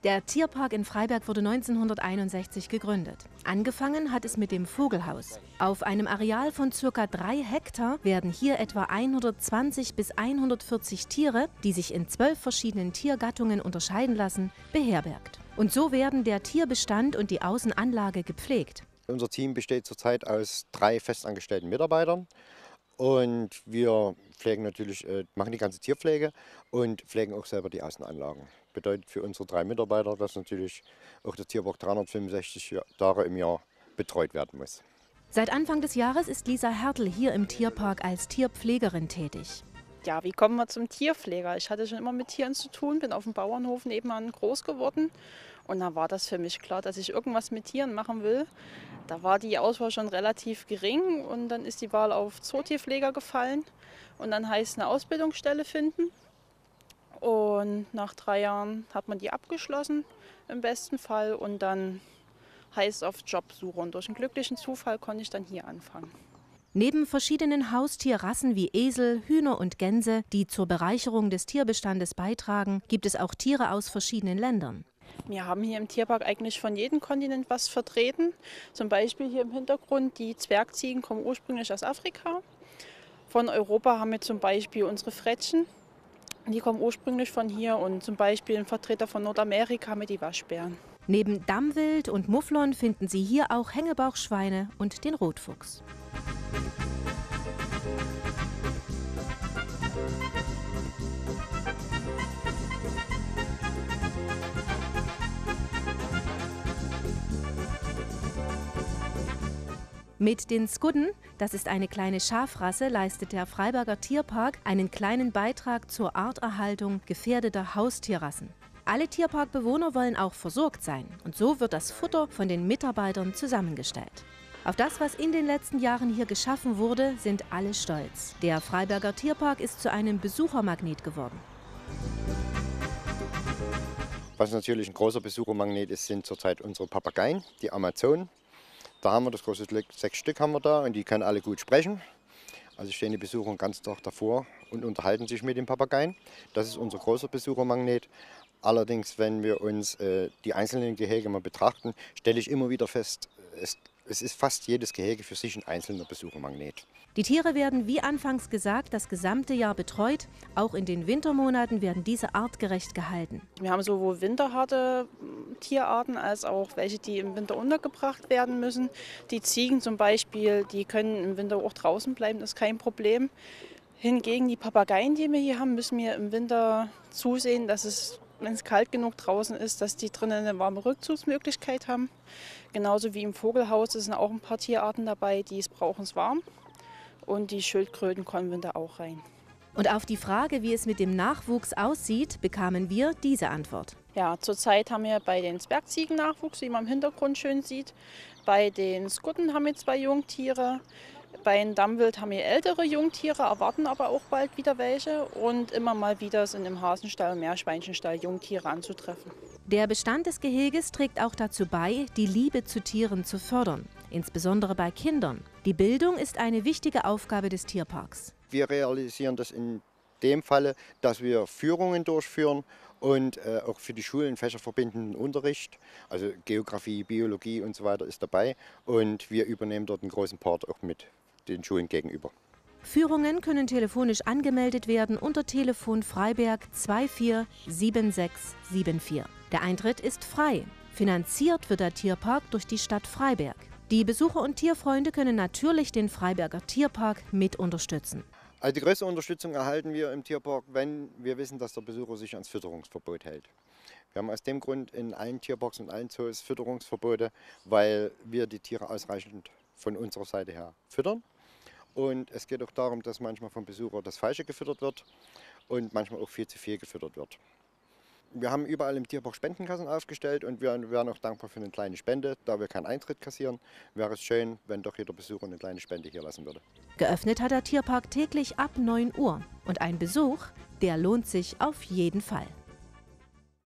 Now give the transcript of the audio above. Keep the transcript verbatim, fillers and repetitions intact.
Der Tierpark in Freiberg wurde neunzehnhunderteinundsechzig gegründet. Angefangen hat es mit dem Vogelhaus. Auf einem Areal von ca. drei Hektar werden hier etwa hundertzwanzig bis hundertvierzig Tiere, die sich in zwölf verschiedenen Tiergattungen unterscheiden lassen, beherbergt. Und so werden der Tierbestand und die Außenanlage gepflegt. Unser Team besteht zurzeit aus drei festangestellten Mitarbeitern. Und wir pflegen natürlich, äh, machen die ganze Tierpflege und pflegen auch selber die Außenanlagen. Bedeutet für unsere drei Mitarbeiter, dass natürlich auch der Tierpark dreihundertfünfundsechzig Tage im Jahr betreut werden muss. Seit Anfang des Jahres ist Lisa Hertel hier im Tierpark als Tierpflegerin tätig. Ja, wie kommen wir zum Tierpfleger? Ich hatte schon immer mit Tieren zu tun, bin auf dem Bauernhof nebenan groß geworden. Und da war das für mich klar, dass ich irgendwas mit Tieren machen will. Da war die Auswahl schon relativ gering und dann ist die Wahl auf Zootierpfleger gefallen. Und dann heißt es eine Ausbildungsstelle finden. Und nach drei Jahren hat man die abgeschlossen, im besten Fall. Und dann heißt es auf Jobsuche. Und durch einen glücklichen Zufall konnte ich dann hier anfangen. Neben verschiedenen Haustierrassen wie Esel, Hühner und Gänse, die zur Bereicherung des Tierbestandes beitragen, gibt es auch Tiere aus verschiedenen Ländern. Wir haben hier im Tierpark eigentlich von jedem Kontinent was vertreten. Zum Beispiel hier im Hintergrund, die Zwergziegen kommen ursprünglich aus Afrika. Von Europa haben wir zum Beispiel unsere Frettchen, die kommen ursprünglich von hier. Und zum Beispiel ein Vertreter von Nordamerika haben wir die Waschbären. Neben Dammwild und Mufflon finden Sie hier auch Hängebauchschweine und den Rotfuchs. Mit den Skudden, das ist eine kleine Schafrasse, leistet der Freiberger Tierpark einen kleinen Beitrag zur Arterhaltung gefährdeter Haustierrassen. Alle Tierparkbewohner wollen auch versorgt sein und so wird das Futter von den Mitarbeitern zusammengestellt. Auf das, was in den letzten Jahren hier geschaffen wurde, sind alle stolz. Der Freiberger Tierpark ist zu einem Besuchermagnet geworden. Was natürlich ein großer Besuchermagnet ist, sind zurzeit unsere Papageien, die Amazonen. Da haben wir das große Glück, sechs Stück haben wir da und die können alle gut sprechen. Also stehen die Besucher den ganzen Tag davor und unterhalten sich mit den Papageien. Das ist unser großer Besuchermagnet. Allerdings, wenn wir uns äh, die einzelnen Gehege mal betrachten, stelle ich immer wieder fest, es, es ist fast jedes Gehege für sich ein einzelner Besuchermagnet. Die Tiere werden, wie anfangs gesagt, das gesamte Jahr betreut. Auch in den Wintermonaten werden diese artgerecht gehalten. Wir haben sowohl winterharte Tierarten als auch welche, die im Winter untergebracht werden müssen. Die Ziegen zum Beispiel, die können im Winter auch draußen bleiben, das ist kein Problem. Hingegen die Papageien, die wir hier haben, müssen wir im Winter zusehen, dass es, wenn es kalt genug draußen ist, dass die drinnen eine warme Rückzugsmöglichkeit haben. Genauso wie im Vogelhaus sind auch ein paar Tierarten dabei, die brauchen es warm. Und die Schildkröten kommen im Winter auch rein. Und auf die Frage, wie es mit dem Nachwuchs aussieht, bekamen wir diese Antwort. Ja, zurzeit haben wir bei den Zwergziegen Nachwuchs, wie man im Hintergrund schön sieht. Bei den Skudden haben wir zwei Jungtiere. Bei den Dammwild haben wir ältere Jungtiere, erwarten aber auch bald wieder welche. Und immer mal wieder sind im Hasenstall und Meerschweinchenstall Jungtiere anzutreffen. Der Bestand des Geheges trägt auch dazu bei, die Liebe zu Tieren zu fördern, insbesondere bei Kindern. Die Bildung ist eine wichtige Aufgabe des Tierparks. Wir realisieren das in dem Falle, dass wir Führungen durchführen und äh, auch für die Schulen fächerverbindenden Unterricht, also Geografie, Biologie und so weiter ist dabei. Und wir übernehmen dort einen großen Part auch mit den Schulen gegenüber. Führungen können telefonisch angemeldet werden unter Telefon Freiberg zwei vier sieben sechs sieben vier. Der Eintritt ist frei. Finanziert wird der Tierpark durch die Stadt Freiberg. Die Besucher und Tierfreunde können natürlich den Freiberger Tierpark mit unterstützen. Also die größte Unterstützung erhalten wir im Tierpark, wenn wir wissen, dass der Besucher sich ans Fütterungsverbot hält. Wir haben aus dem Grund in allen Tierparks und allen Zoos Fütterungsverbote, weil wir die Tiere ausreichend von unserer Seite her füttern. Und es geht auch darum, dass manchmal vom Besucher das Falsche gefüttert wird und manchmal auch viel zu viel gefüttert wird. Wir haben überall im Tierpark Spendenkassen aufgestellt und wir wären auch dankbar für eine kleine Spende. Da wir keinen Eintritt kassieren, wäre es schön, wenn doch jeder Besucher eine kleine Spende hier lassen würde. Geöffnet hat der Tierpark täglich ab neun Uhr. Und ein Besuch, der lohnt sich auf jeden Fall.